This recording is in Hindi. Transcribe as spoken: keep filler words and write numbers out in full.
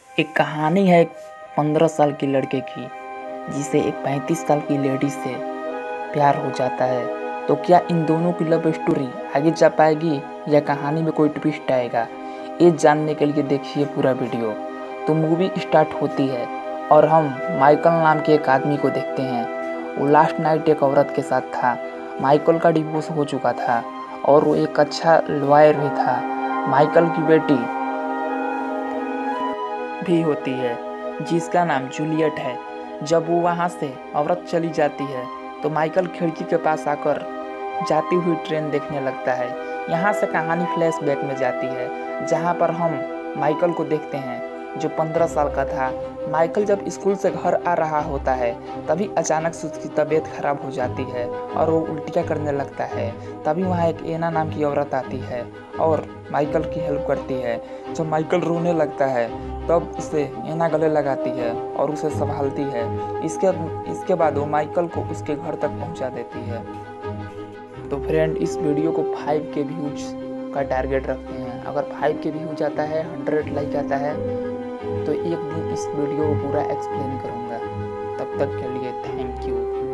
एक कहानी है एक पंद्रह साल की लड़के की, जिसे एक पैंतीस साल की लेडी से प्यार हो जाता है। तो क्या इन दोनों की लव स्टोरी आगे जा पाएगी या कहानी में कोई ट्विस्ट आएगा? ये जानने के लिए देखिए पूरा वीडियो। तो मूवी स्टार्ट होती है और हम माइकल नाम के एक आदमी को देखते हैं। वो लास्ट नाइट एक औरत के साथ था। माइकल का डिवोर्स हो चुका था और वो एक अच्छा लॉयर भी था। माइकल की बेटी भी होती है जिसका नाम जूलियट है। जब वो वहाँ से औरत चली जाती है तो माइकल खिड़की के पास आकर जाती हुई ट्रेन देखने लगता है। यहाँ से कहानी फ्लैशबैक में जाती है, जहाँ पर हम माइकल को देखते हैं जो पंद्रह साल का था। माइकल जब स्कूल से घर आ रहा होता है तभी अचानक से उसकी तबीयत खराब हो जाती है और वो उल्टियाँ करने लगता है। तभी वहाँ एक एना नाम की औरत आती है और माइकल की हेल्प करती है। जब माइकल रोने लगता है तब उसे एना गले लगाती है और उसे संभालती है। इसके इसके बाद वो माइकल को उसके घर तक पहुंचा देती है। तो फ्रेंड, इस वीडियो को फाइव के व्यूज का टारगेट रखते हैं। अगर फाइव के व्यूज आता है, हंड्रेड लाइक आता है तो एक दिन इस वीडियो को पूरा एक्सप्लेन करूँगा। तब तक के लिए थैंक यू।